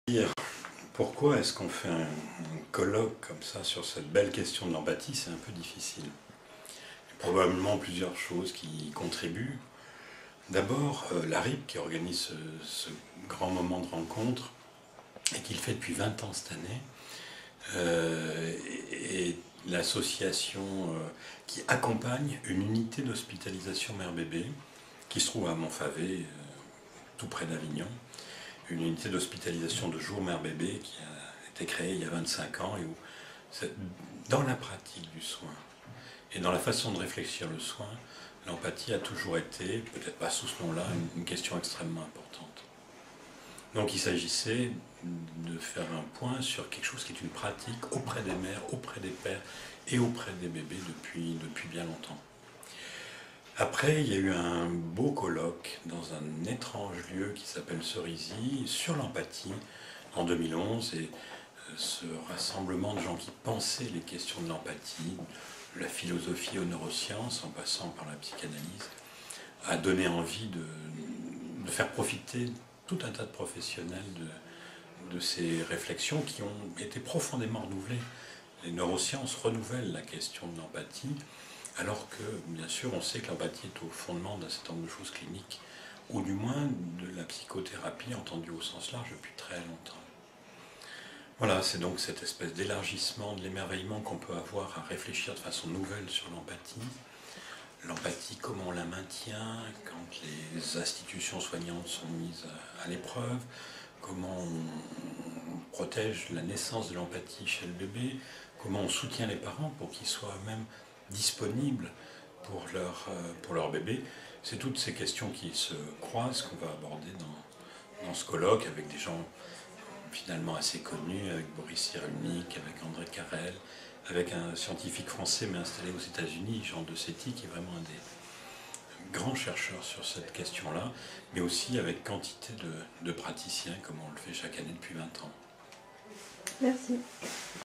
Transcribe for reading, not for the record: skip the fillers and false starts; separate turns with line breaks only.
Dire pourquoi est-ce qu'on fait un colloque comme ça sur cette belle question de l'empathie, c'est un peu difficile. Il y a probablement plusieurs choses qui y contribuent. D'abord, la RIP qui organise ce grand moment de rencontre et qui le fait depuis 20 ans cette année, est l'association qui accompagne une unité d'hospitalisation mère-bébé qui se trouve à Montfavet, tout près d'Avignon. Une unité d'hospitalisation de jour mère-bébé qui a été créée il y a 25 ans et où, dans la pratique du soin et dans la façon de réfléchir le soin, l'empathie a toujours été, peut-être pas sous ce nom-là, une question extrêmement importante. Donc il s'agissait de faire un point sur quelque chose qui est une pratique auprès des mères, auprès des pères et auprès des bébés depuis bien longtemps. Après, il y a eu un beau colloque dans un étrange lieu qui s'appelle Cerisy sur l'empathie en 2011 et ce rassemblement de gens qui pensaient les questions de l'empathie, de la philosophie aux neurosciences en passant par la psychanalyse, a donné envie de faire profiter tout un tas de professionnels de ces réflexions qui ont été profondément renouvelées. Les neurosciences renouvellent la question de l'empathie. Alors que, bien sûr, on sait que l'empathie est au fondement d'un certain nombre de choses cliniques, ou du moins de la psychothérapie entendue au sens large depuis très longtemps. Voilà, c'est donc cette espèce d'élargissement, de l'émerveillement qu'on peut avoir à réfléchir de façon nouvelle sur l'empathie. L'empathie, comment on la maintient quand les institutions soignantes sont mises à l'épreuve, comment on protège la naissance de l'empathie chez le bébé, comment on soutient les parents pour qu'ils soient eux-mêmes disponibles pour leur bébé. C'est toutes ces questions qui se croisent qu'on va aborder dans ce colloque avec des gens finalement assez connus, avec Boris Cyrulnik, avec André Carrel, avec un scientifique français mais installé aux États-Unis, Jean de Séty, qui est vraiment un des grands chercheurs sur cette question-là, mais aussi avec quantité de praticiens, comme on le fait chaque année depuis 20 ans.
Merci.